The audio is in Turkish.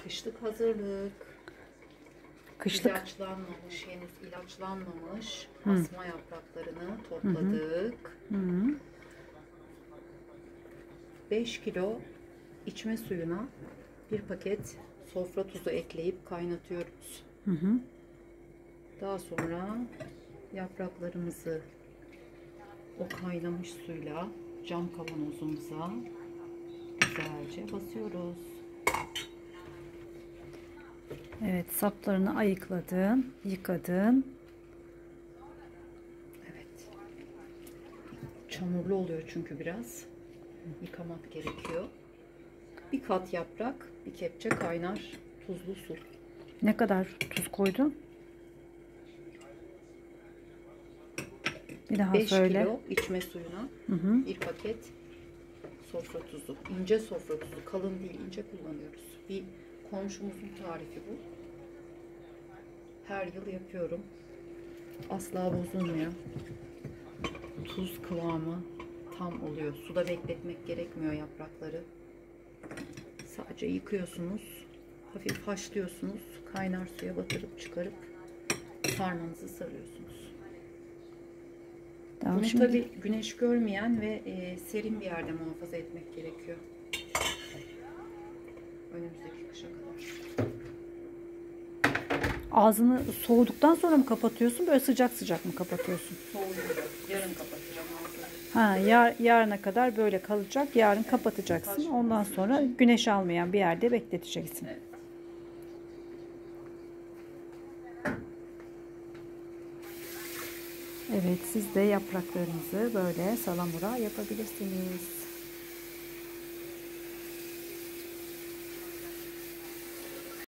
Kışlık hazırlık. Kışlık. İlaçlanmamış, henüz ilaçlanmamış asma yapraklarını topladık. 5 kilo içme suyuna bir paket sofra tuzu ekleyip kaynatıyoruz. Daha sonra yapraklarımızı o kaynamış suyla cam kavanozumuza güzelce basıyoruz. Evet, saplarını ayıkladın, yıkadın. Evet. Çamurlu oluyor çünkü biraz. Yıkamak gerekiyor. Bir kat yaprak, bir kepçe kaynar tuzlu su. Ne kadar tuz koydun? Bir daha 5 söyle. kilo içme suyuna bir paket sofra tuzu. İnce sofra tuzu. Kalın değil, ince kullanıyoruz. Bir komşumuzun tarifi bu. Her yıl yapıyorum. Asla bozulmuyor. Tuz kıvamı tam oluyor. Suda bekletmek gerekmiyor yaprakları. Sadece yıkıyorsunuz. Hafif haşlıyorsunuz. Kaynar suya batırıp çıkarıp sarmanızı sarıyorsunuz. Tamam, Bunu şimdi tabii güneş görmeyen ve serin bir yerde muhafaza etmek gerekiyor. Önümüzdeki kışa kadar. ağzını soğuduktan sonra mı kapatıyorsun? Böyle sıcak sıcak mı kapatıyorsun? Soğuyor. Yarın kapatacağım ağzını. Ha, yarına kadar böyle kalacak. Yarın kapatacaksın. Ondan sonra güneş almayan bir yerde bekleteceksin. Evet. Evet, siz de yapraklarınızı böyle salamura yapabilirsiniz.